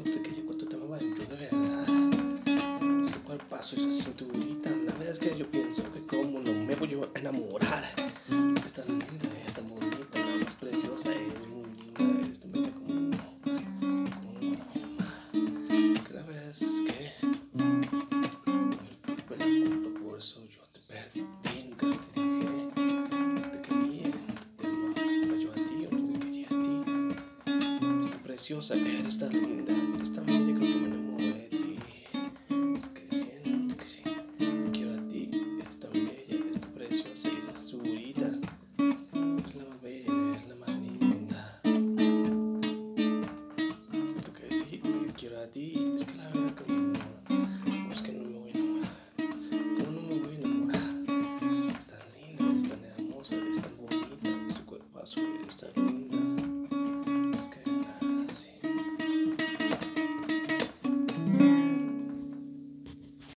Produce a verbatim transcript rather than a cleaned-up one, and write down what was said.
cuánto te quería, cuánto te amaba yo de verdad. Ese cuerpazo, esa cinturita. La verdad es que yo pienso que cómo no me voy a enamorar. Es tan linda, es tan bonita, la más preciosa, es muy linda, eres tan bella como no. Como no la voy a amar. Es que la verdad es que no tuve la culpa, por eso yo te perdí. Nunca te dije, no te quería, no te amaba yo a ti, o no te quería a ti. Es tan preciosa, eres tan linda, eres tan bella, creo que me enamoré de ti. Es que siento que sí, te quiero a ti, eres tan bella, eres tan preciosa y esa segurita. Eres la más bella, eres la más linda. Siento que sí, te quiero a ti, es que la verdad que no, no es que no me voy a enamorar. ¿Cómo no me voy a enamorar? Es tan linda, eres tan hermosa, eres tan bonita, ese cuerpazo, eres tan